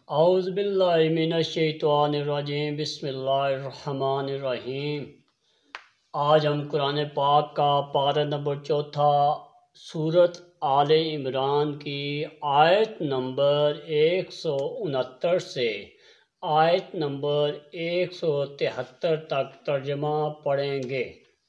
اعوذ باللہ من الشیطان الرجیم بسم اللہ الرحمن الرحیم۔ آج ہم قرآن پاک کا پارہ نمبر 4 سورۃ آل عمران کی آیت نمبر 169 سے آیت نمبر 173 تک ترجمہ پڑھیں گے۔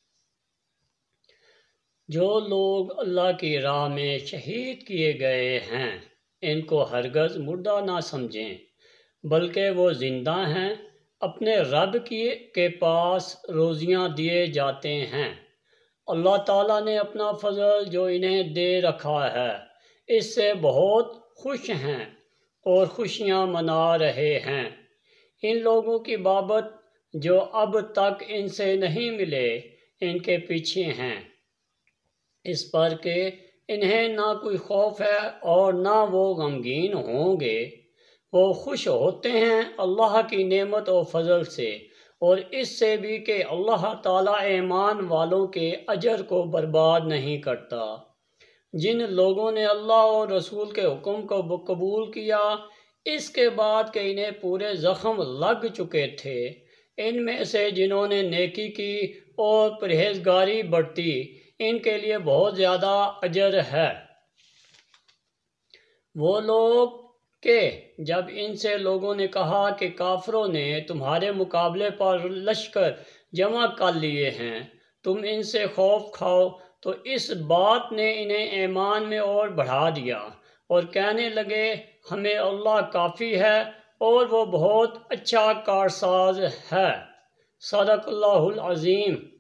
جو لوگ اللہ کی راہ میں شہید کیے گئے ہیں ان کو ہرگز مردہ نہ سمجھیں، بلکہ وہ زندہ ہیں، اپنے رب کے پاس روزیاں دیے جاتے ہیں۔ اللہ تعالیٰ نے اپنا فضل جو انہیں دے رکھا ہے اس سے بہت خوش ہیں اور خوشیاں منا رہے ہیں۔ ان لوگوں کی بابت جو اب تک ان سے نہیں ملے ان کے پیچھے ہیں، اس پر کہ انہیں نہ کوئی خوف ہے اور نہ وہ غمگین ہوں گے۔ وہ خوش ہوتے ہیں اللہ کی نعمت و فضل سے اور اس سے بھی کہ اللہ تعالیٰ ایمان والوں کے اجر کو برباد نہیں کرتا۔ جن لوگوں نے اللہ اور رسول کے حکم کو قبول کیا اس کے بعد کہ انہیں پورے زخم لگ چکے تھے، ان میں سے جنہوں نے نیکی کی اور پرہیزگاری برتی ان کے لیے بہت زیادہ اجر ہے۔ وہ لوگ کہ جب ان سے لوگوں نے کہا کہ کافروں نے تمہارے مقابلے پر لشکر جمع کر لیے ہیں، تم ان سے خوف کھاؤ، تو اس بات نے انہیں ایمان میں اور بڑھا دیا اور کہنے لگے ہمیں اللہ کافی ہے اور وہ بہت اچھا کارساز ہے۔ صدق اللہ العظیم۔